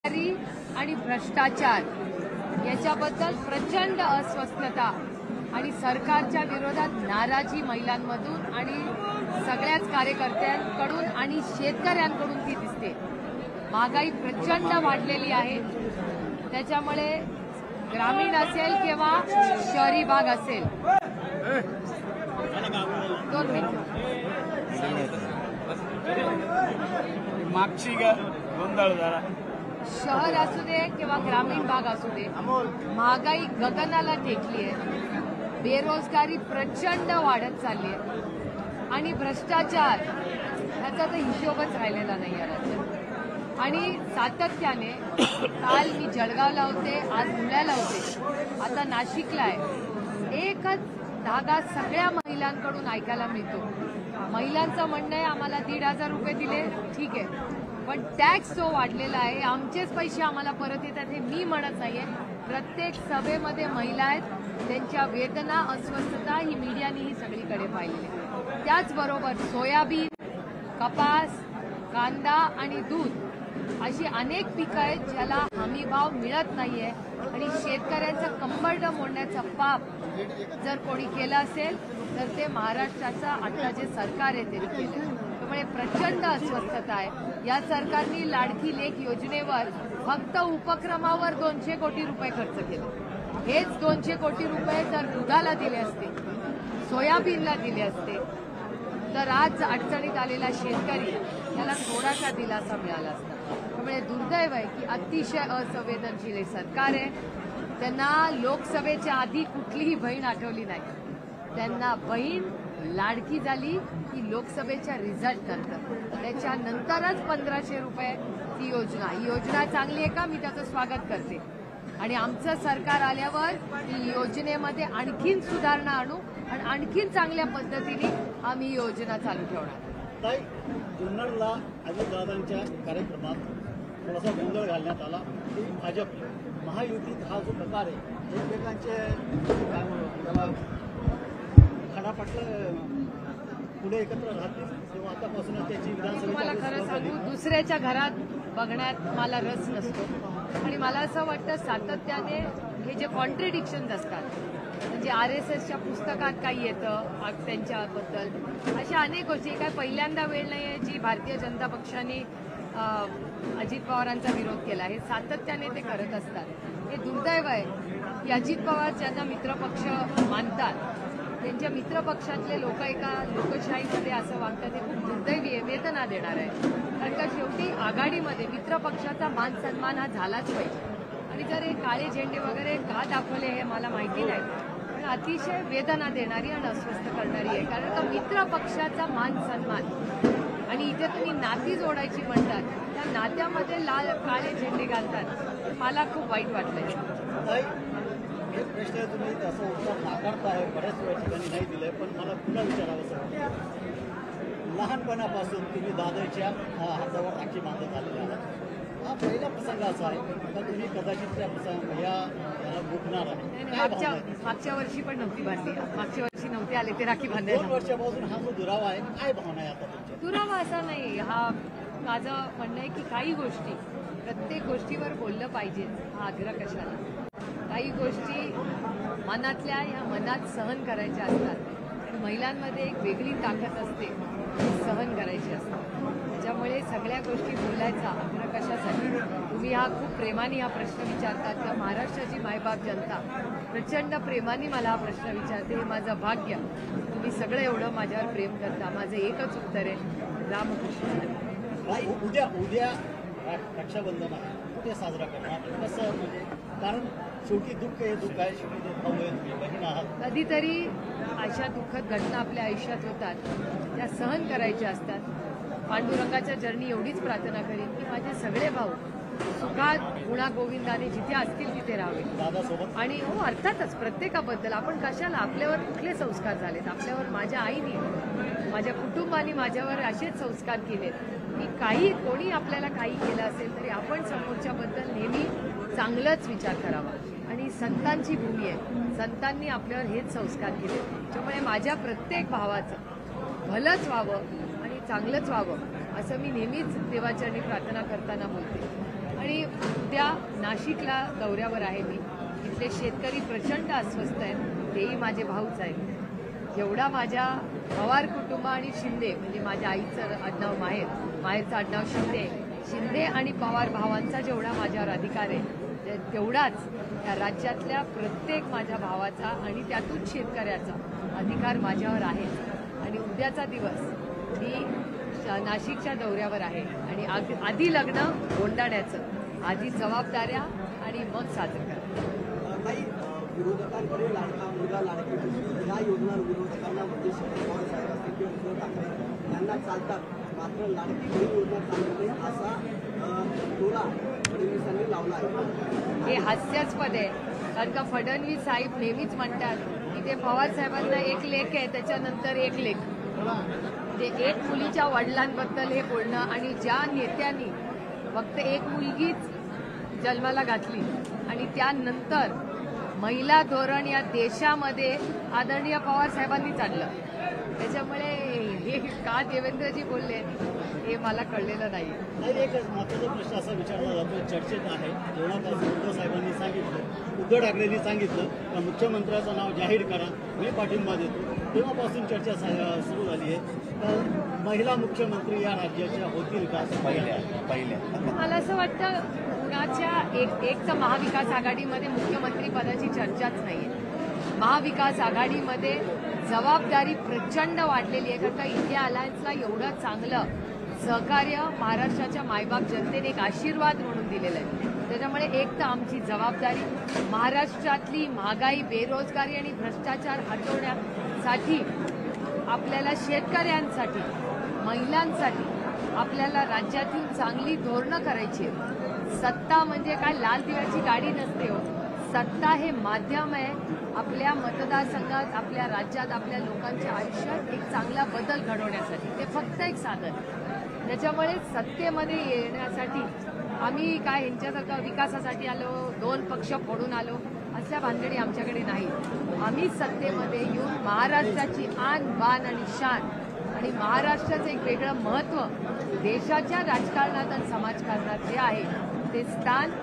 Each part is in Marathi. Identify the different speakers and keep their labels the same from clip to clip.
Speaker 1: आणि भ्रष्टाचार याच्याबद्दल प्रचंड अस्वस्थता आणि सरकारच्या विरोधात नाराजी महिलांमधून आणि सगळ्याच कार्यकर्त्यांकडून आणि शेतकऱ्यांकडून ती दिसते। महागाई प्रचंड वाढलेली आहे, त्याच्यामुळे ग्रामीण असेल किंवा शहरी भाग असेल। 2 मिनिट
Speaker 2: मागची गोंधळ झाला।
Speaker 1: शहर असू दे किंवा ग्रामीण भाग असू दे, महागाई गगनाला टेकली आहे, बेरोजगारी प्रचंड वाढत चालली आहे आणि भ्रष्टाचार ह्याचा तर हिशोबच राहिलेला नाही आहे राज्यात। आणि सातत्याने काल मी जळगावला होते, आज धुळ्याला होते, आता नाशिकला आहे। एकच धागा सगळ्या महिलांकडून ऐकायला मिळतो। महिलांचं म्हणणं आहे आम्हाला 1,500 रुपये दिले ठीक आहे, पण टॅक्स जो वाढलेला आहे, आमचेच पैसे आम्हाला परत येतात हे मी म्हणत नाहीये। प्रत्येक सभेमध्ये महिला आहेत, त्यांच्या वेदना अस्वस्थता ही मीडियानेही सगळीकडे पाहिलेली आहे। त्याचबरोबर सोयाबीन, कपास, कांदा आणि दूध अशी अनेक पिकं आहेत ज्याला हमी भाव मिळत नाहीये आणि शेतकऱ्यांचं कंबरड मोडण्याचा पाप जर कोणी केलं असेल तर ते महाराष्ट्राचं आता जे सरकार आहे त्यांनी केलं। त्यामुळे प्रचंड अस्वस्थता आहे। या सरकारने लाडकी लेक योजनेवर फक्त उपक्रमावर 200 कोटी रुपये खर्च केले। हेच 200 कोटी रुपये जर दुधाला दिले असते, सोयाबीनला दिले असते, तर आज अडचणीत आलेला शेतकरी त्याला थोडासा दिलासा मिळाला असता। त्यामुळे दुर्दैव आहे की अतिशय असंवेदनशील हे सरकार आहे। त्यांना लोकसभेच्या आधी कुठलीही बहीण आठवली नाही, त्यांना बहीण लाडकी झाली की लोकसभेच्या रिझल्ट नंतर, त्याच्यानंतरच 1500 रुपये ती योजना। ही योजना चांगली आहे का, मी त्याचं स्वागत करते आणि आमचं सरकार आल्यावर ही योजनेमध्ये आणखीन सुधारणा आणू आणि आणखीन चांगल्या पद्धतीने आम्ही ही योजना चालू ठेवणार।
Speaker 3: ताई, जुन्नरला अजितदादांच्या कार्यक्रमात थोडासा गोंधळ घालण्यात आला की भाजप महायुतीत हा जो प्रकार आहे, एकमेकांचे काय म्हणतो त्याला खडापटलं पुढे एकत्र राहतील तेव्हा आतापासूनच त्याची
Speaker 1: तुम्हाला खरं सांगू, दुसऱ्याच्या घरात बघण्यात मला रस नसतो आणि मला असं वाटतं सातत्याने हे जे कॉन्ट्रडिक्शन्स असतात, म्हणजे RSSच्या पुस्तकात काही येतं त्यांच्याबद्दल, अशा अनेक गोष्टी काय पहिल्यांदा वेळ नाही आहे जी भारतीय जनता पक्षाने अजित पवारांचा विरोध केला। हे सातत्याने ते करत असतात। हे दुर्दैव आहे की अजित पवार ज्यांना मित्रपक्ष मानतात त्यांच्या मित्रपक्षातले लोक एका लोकशाहीमध्ये असं वागतात, हे खूप दुर्दैवी आहे, वेदना देणार आहे। कारण का शेवटी आघाडीमध्ये मित्रपक्षाचा मान सन्मान हा झालाच पाहिजे आणि जर हे काळे झेंडे वगैरे का दाखवले हे मला माहिती नाही, पण अतिशय वेदना देणारी आणि अस्वस्थ करणारी आहे। कारण का मित्रपक्षाचा मान सन्मान आणि इथे तुम्ही नाती जोडायची म्हणतात, त्या नात्यामध्ये काळे झेंडे घालतात, मला खूप वाईट वाटलंय।
Speaker 3: एक प्रश्न तुम्ही असं उत्तर नाकारताय, बऱ्याच वेळा ठिकाणी नाही दिलंय, पण मला पुन्हा विचारावं वाटतं। लहानपणापासून तुम्ही दादाच्या हातावर राखी बांधत आलेले आहात। हा पहिला प्रसंग असा आहे का तुम्ही कदाचित त्या याला गुंतणार आहे?
Speaker 1: मागच्या वर्षी पण नव्हती बांधली, मागच्या वर्षी नव्हते आले ते राखी बांधायला।
Speaker 3: 2 वर्षापासून हा जो दुरावा आहे, काय भावना आहे आता तुमच्या?
Speaker 1: दुरावा असा नाही, हा माझं म्हणणं आहे की काही गोष्टी प्रत्येक गोष्टीवर बोललं पाहिजे, हा आग्रह कशाला। काही गोष्टी मनातल्या या मनात सहन करायच्या असतात आणि महिलांमध्ये एक वेगळी ताकद असते, सहन करायची असते। त्याच्यामुळे सगळ्या गोष्टी बोलायचा आग्रह कशासाठी। तुम्ही हा खूप प्रेमाने हा प्रश्न विचारतात, त्या महाराष्ट्राची मायबाप जनता प्रचंड प्रेमाने मला हा प्रश्न विचारते, हे माझं भाग्य। तुम्ही सगळं एवढं माझ्यावर प्रेम करता। माझं एकच उत्तर आहे, रामकृष्ण।
Speaker 3: उद्या रक्षाबंधन आहे, कुठे साजरा करणार, कसं, म्हणजे कारण शेवटी दुःख हे दुःख आहे, शेवटी ते भाऊ आहे, तुम्ही बहीण आहात।
Speaker 1: कधीतरी अशा दुःखद घटना आपल्या आयुष्यात होतात, त्या सहन करायच्या असतात। पांडुरंगाच्या चरणी एवढीच प्रार्थना करीन की माझे सगळे भाऊ सुखात गुणागोविंदाने जिथे असतील तिथे राहावे।
Speaker 3: दादासोबत
Speaker 1: आणि हो अर्थातच प्रत्येकाबद्दल आपण कशाला, आपल्यावर कुठले संस्कार झालेत, आपल्यावर माझ्या आईने माझ्या कुटुंबाने माझ्यावर असेच संस्कार केलेत की काही कोणी आपल्याला काही केलं असेल तरी आपण समोरच्याबद्दल नेहमी चांगलंच विचार करावा आणि संतांची भूमी आहे, संतांनी आपल्यावर हेच संस्कार केले। त्यामुळे माझ्या प्रत्येक भावाचं भलंच व्हावं आणि चांगलंच व्हावं असं मी नेहमीच देवाचरणी प्रार्थना करताना बोलते। आणि उद्या नाशिकला दौऱ्यावर आहे मी. इथले शेतकरी प्रचंड अस्वस्थ आहेत, तेही माझे भाऊच आहेत. जेवढा माझ्या पवार कुटुंब आणि शिंदे म्हणजे माझ्या आईचं आडनाव माहेरचं आडनाव शिंदे आणि पवार भावांचा जेवढा माझ्यावर अधिकार आहे तेवढाच या राज्यातल्या प्रत्येक माझ्या भावाचा आणि त्यातून शेतकऱ्याचा अधिकार माझ्यावर आहे. आणि उद्याचा दिवस मी नाशिकच्या दौऱ्यावर आहे आणि आधी लग्न गोंडाण्याचं, आधी जबाबदाऱ्या आणि मग साजरं करा.
Speaker 2: काही विरोधकांकडे लाडका मुलगा लाडकी बहीण या योजना विरोधकांना म्हणजे शरद पवार साहेब असतील किंवा उद्धव ठाकरे यांना चालतात, मात्र लाडकी बहीण योजना चालत नाही असा टोला फडणवीसांनी लावला आहे.
Speaker 1: हे हास्यास्पद आहे, कारण का फडणवीस साहेब नेहमीच म्हणतात की ते पवार साहेबांना एक लेख आहे त्याच्यानंतर एक लेख. ते एक मुलीच्या वडिलांबद्दल हे बोलणं आणि ज्या नेत्यांनी फक्त एक मुलगीच जन्माला घातली आणि त्यानंतर महिला धोरण या देशामध्ये आदरणीय पवार साहेबांनीच आणलं. त्याच्यामुळे हे का देवेंद्रजी बोलले हे मला कळलेलं नाही.
Speaker 3: एक महत्त्वाचा प्रश्न असा विचारला जातो, चर्चेत आहे. जेव्हापासून उद्धव साहेबांनी सांगितलं, उद्धव ठाकरेंनी सांगितलं का मुख्यमंत्र्याचं नाव जाहीर करा, मी पाठिंबा देतो, तेव्हापासून चर्चा सुरू झाली आहे. तर महिला मुख्यमंत्री या राज्याच्या होतील का?
Speaker 1: पहिल्या मला असं वाटतं कुणाच्या एक तर महाविकास आघाडीमध्ये मुख्यमंत्री पदाची चर्चाच नाहीये. महाविकास आघाडीमध्ये जबाबदारी प्रचंड वाढलेली आहे, कारण का इंडिया अलायन्सला एवढं चांगलं सहकार्य महाराष्ट्राच्या मायबाप जनतेने एक आशीर्वाद म्हणून दिलेला आहे. त्याच्यामुळे एक तर आमची जबाबदारी महाराष्ट्रातली महागाई, बेरोजगारी आणि भ्रष्टाचार हटवण्यासाठी, आपल्याला शेतकऱ्यांसाठी, महिलांसाठी आपल्याला राज्यातील चांगली धोरणं करायची आहेत. सत्ता म्हणजे काय लाल दिव्याची गाडी नसते हो. सत्ता हे माध्यम आहे आपल्या मतदारसंघात, आपल्या राज्यात, आपल्या लोकांच्या आयुष्यात एक चांगला बदल घडवण्यासाठी. ते फक्त एक साधन. त्याच्यामुळे सत्तेमध्ये येण्यासाठी आम्ही काय यांच्यासारखं विकासासाठी आलो, दोन पक्ष फोडून आलो असल्या भानगडी आमच्याकडे नाही. आम्ही सत्तेमध्ये येऊन महाराष्ट्राची आन बान आणि शान आणि महाराष्ट्राचं एक वेगळं महत्त्व देशाच्या राजकारणात आणि समाजकारणात जे आहे ते स्थान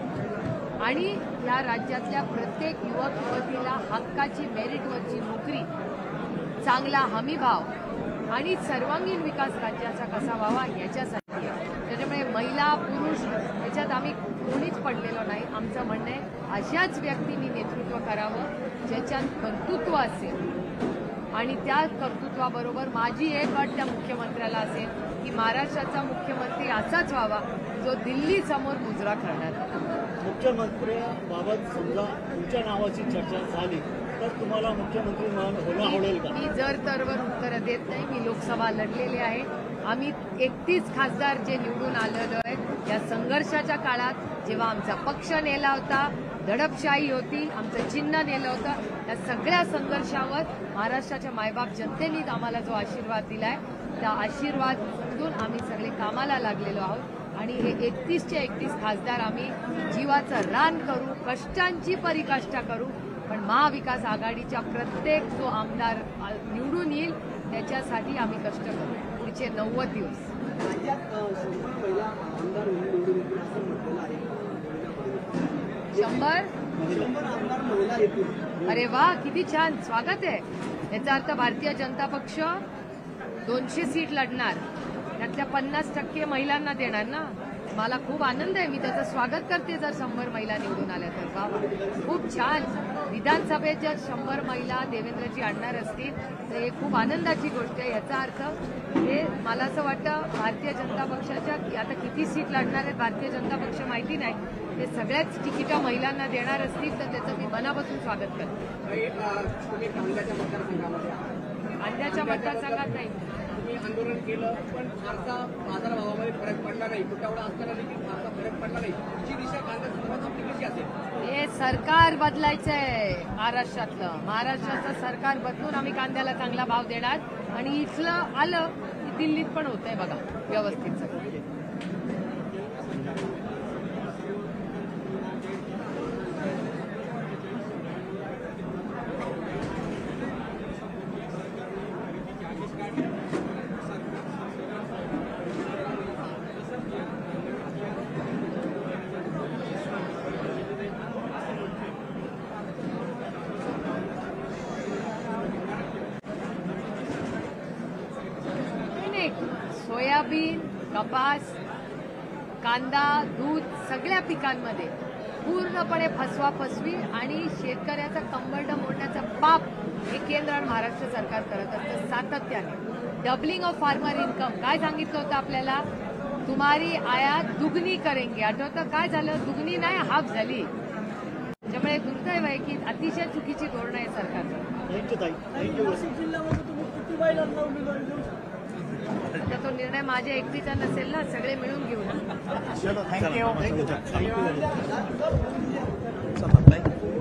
Speaker 1: आणि या राज्यातल्या प्रत्येक युवक युवतीला हक्काची मेरिटवरची नोकरी, चांगला हमीभाव आणि सर्वांगीण विकास राज्याचा कसा व्हावा याच्यासाठी आहे. त्याच्यामुळे महिला पुरुष याच्यात आम्ही कोणीच पडलेलो नाही. आमचं म्हणणं आहे अशाच व्यक्तींनी नेतृत्व करावं ज्याच्यात कर्तृत्व असेल आणि त्या कर्तृत्वाबरोबर माझी एक अट त्या मुख्यमंत्र्याला असेल की महाराष्ट्राचा मुख्यमंत्री असाच व्हावा जो दिल्ली समोर मुजरा करणार.
Speaker 3: मुख्यमंत्र्याबाबत समजा तुमच्या नावाची चर्चा झाली तर तुम्हाला मुख्यमंत्री म्हणून होणं आवडेल का?
Speaker 1: मी जर तरवर उत्तरं देत नाही. मी लोकसभा लढलेले आहे. आम्ही 31 खासदार जे निवडून आलेलो आहेत या संघर्षाच्या काळात जेव्हा आमचा पक्ष नेला होता, दडपशाही होती, आमचं चिन्ह नेलं होतं, या सगळ्या संघर्षावर महाराष्ट्राच्या मायबाप जनतेने आम्हाला जो आशीर्वाद दिलाय त्या आशीर्वादातून आम्ही सगळे कामाला लागलेलो आहोत आणि हे 31चे 31 खासदार आम्ही जीवाचं रान करू, कष्टांची परिकाष्ठा करू, पण महाविकास आघाडीच्या प्रत्येक जो आमदार निवडून येईल त्याच्यासाठी आम्ही कष्ट करू पुढचे 90 दिवस.
Speaker 2: राज्यात 100 महिला आमदार निवडून येतील असं म्हटलेलं आहे.
Speaker 1: 100
Speaker 2: आमदार महिला येतील.
Speaker 1: अरे वा, किती छान, स्वागत आहे. याचा अर्थ भारतीय जनता पक्ष 200 सीट लढणार, त्यातल्या 50% महिलांना देणार ना. मला खूप आनंद आहे. मी त्याचं स्वागत करते जर 100 महिला निवडून आल्या तर. बाबा खूप छान. विधानसभेत जर 100 महिला देवेंद्रजी आणणार असतील तर हे खूप आनंदाची गोष्ट आहे. याचा अर्थ हे मला असं वाटतं भारतीय जनता पक्षाच्या आता किती सीट लढणार आहेत भारतीय जनता पक्ष माहिती नाही, ते सगळ्याच तिकिटं महिलांना देणार असतील तर त्याचं मी मनापासून स्वागत करते.
Speaker 2: तुम्ही कांद्याच्या मतदारसंघामध्ये
Speaker 1: कांद्याच्या मतदारसंघात नाही
Speaker 2: तुम्ही आंदोलन केलं पण फारसा बाजारभावामध्ये फरक पडला नाही. तुटवडा असताना देखील फारसा फरक पडला नाही. ही दिशा कांद्यासंदर्भात आपली कशी असेल?
Speaker 1: हे सरकार बदलायचंय महाराष्ट्रातलं. महाराष्ट्राचं सरकार बदलून आम्ही कांद्याला चांगला भाव देणार आणि इथलं आलं की दिल्लीत पण होतंय बघा व्यवस्थित सगळं. कपास, कांदा, दूध सगळ्या पिकांमध्ये पूर्णपणे फसवाफसवी आणि शेतकऱ्याचा कंबरड मोडण्याचा पाप हे केंद्र आणि महाराष्ट्र सरकार करत असतं सातत्याने. डबलिंग ऑफ फार्मर इन्कम काय सांगितलं होतं आपल्याला, तुम्हारी आयात दुगनी करेंगे. आठवतं काय झालं, दुगनी नाही हाफ झाली. त्यामुळे दुर्दैव आहे की अतिशय चुकीची धोरणं आहे सरकारचं.
Speaker 3: थँक्यू ताई, थँक्यू.
Speaker 1: आता तो निर्णय माझ्या एकटीचा नसेल ना, सगळे मिळून घेऊ ना.
Speaker 3: चलो थँक्यू.
Speaker 2: थँक्यू.